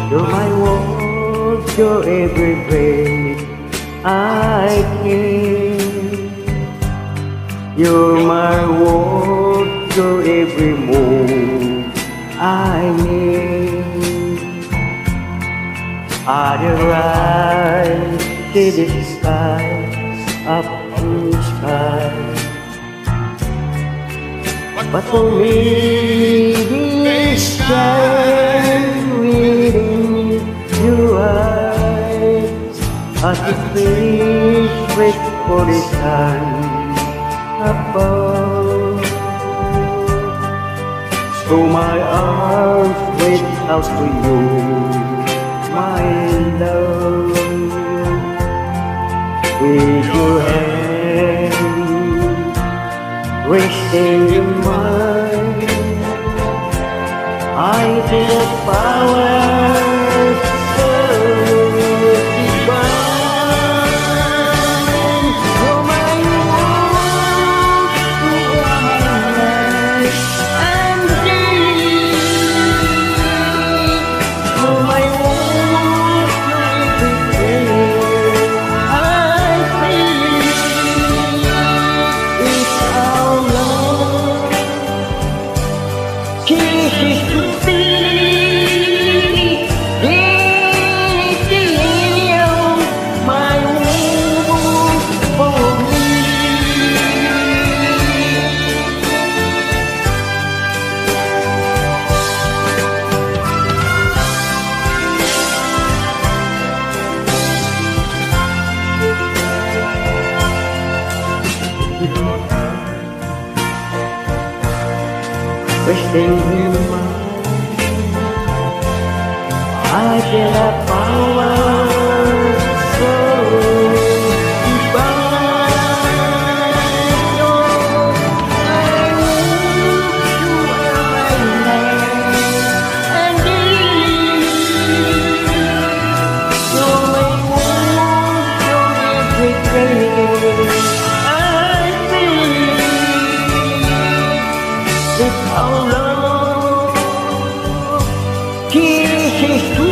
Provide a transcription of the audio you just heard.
You're my world, you're every breath I take. You're my world, you're every move I make. Otherwise, see the sky, up in the sky. But for me, this shine within your eyes, as the fish wait for the sun above. So my arms reach out to you, my love. With your hand resting in mine, I feel the power so divine. You're my world, you are my life and dream. You're my world, you're everything I feel. It's our love, kisses to feel, anything else, my world for me. Resting in mind, I feel a power so divine. I want you are my life and dream. You're my world, you're everything I feel. It's our love, kisses to